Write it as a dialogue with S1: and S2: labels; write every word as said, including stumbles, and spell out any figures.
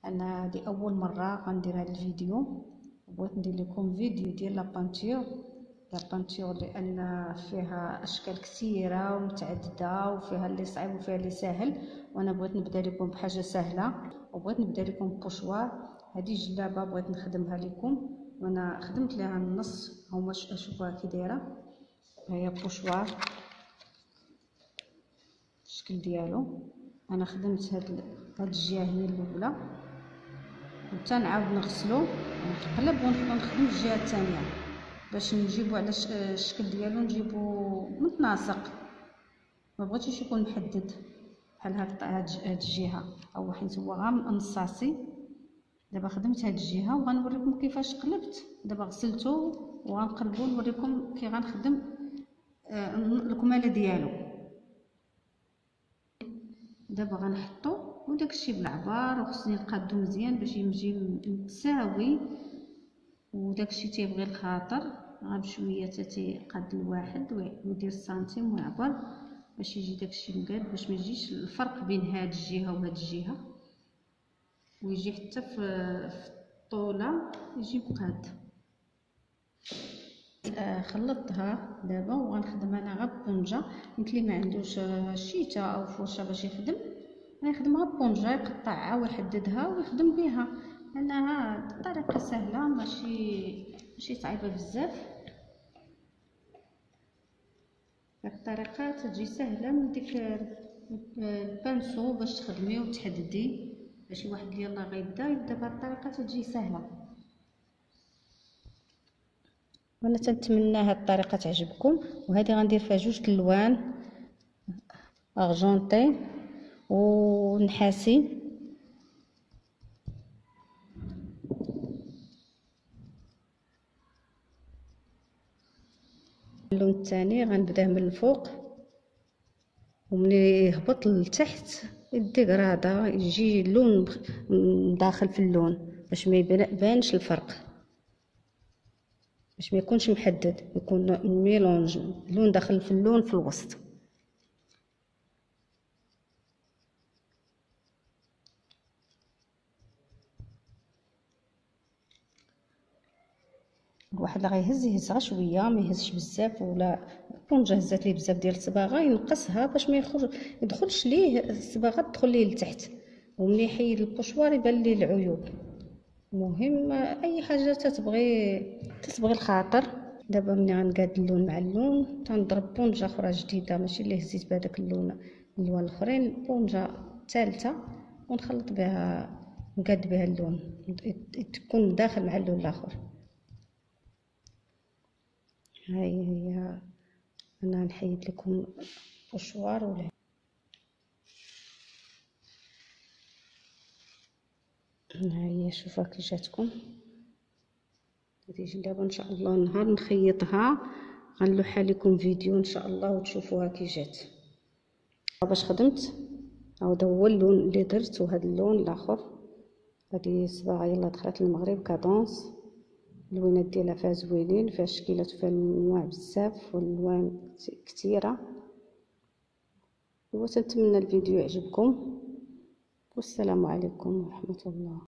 S1: انا هذه اول مره غندير هذا الفيديو، بغيت ندير لكم فيديو ديال لابانتور لابانتور لان فيها اشكال كثيره ومتعدده، وفيها اللي صعيب وفيها اللي سهل، وانا بغيت نبدا لكم بحاجه سهله، وبغيت نبدا لكم ببوشوار. هذه جلابه بغيت نخدمها لكم، وانا خدمت لها النص، هما شوفوها كي دايره. هي بوشوار الشكل ديالو. انا خدمت هاد هاد الجهه هي الاولى، حتى نعاود نغسلو ونقلب ونخدم الجهه الثانيه باش نجيبو على الشكل ديالو، نجيبو متناسق، ما بغيتش يكون محدد بحال هاد هاد الجهه، او حيت هو غير نصاصي. دابا خدمت هاد الجهه وغنوريكم كيفاش قلبت. دابا غسلته وغنقلبو نوريكم كي غنخدم آه الكماله ديالو. دابا غنحطو وداكشي بالعبار، وخصني نقادو مزيان باش يجي متساوي، وداكشي تيبغي الخاطر غير بشويه حتى تيقاد الواحد ويدير السنتيم ويعبر باش يجي داكشي مقاد، باش ما يجيش الفرق بين هاد الجهه وهاد الجهه، ويجي حتى في الطوله يجي مقاد. آه خلطتها دابا وغنخدم انا غير بونجا. قلت لي ما عندوش شيته او فرشه باش يخدم، غيخدمها بونجا، يقطعها ويحددها ويخدم بها، لانها الطريقه سهله ماشي ماشي صعيبه بزاف. هاد الطريقه تجي سهله من ديك البانسو باش تخدمي وتحددي، باش الواحد اللي يلاه غيبدا يبدا بهاد الطريقه تجي سهله. وانا تنتمنى هاد الطريقه تعجبكم. وهذه غندير فيها جوج الالوان، ارجونتي ونحاسي. اللون الثاني غنبداه من الفوق، وملي يهبط لتحت الديغرادا يجي اللون داخل في اللون باش ما يبانش الفرق، باش ما يكونش محدد، يكون ميلونج، اللون داخل في اللون في الوسط. الواحد اللي غيهز يهز غير شويه، ما يهزش بزاف، ولا البونجه هزات ليه بزاف ديال الصباغه ينقصها باش ما يخرج يدخلش ليه الصباغه تدخل ليه لتحت، وملي يحيد البوشوار يبان ليه العيوب. مهم اي حاجه تتبغي تتبغي الخاطر. دابا ملي غنقاد اللون مع اللون تنضرب بونجه اخرى جديده، ماشي اللي هزيت بهذاك اللون الالوان الاخرين، بونجه ثالثه ونخلط بها نقاد بها اللون تكون داخل مع اللون الاخر. هاي هي انا نحيد لكم بوشوار ولا ها هي. شوفوا كي جاتكم هذه جلابه، ان شاء الله نهار نخيطها غنلوحها لكم فيديو ان شاء الله وتشوفوها كي جات. باش خدمت هذا هو اللون اللي درت، وهذا اللون الاخر. هذه صباغه يلا دخلت المغرب كادونس، اللوينات ديالها فيها زوينين، فيها شكيلات وفيها انواع بزاف والوان كثيره. وتنتمنى الفيديو يعجبكم، والسلام عليكم ورحمه الله.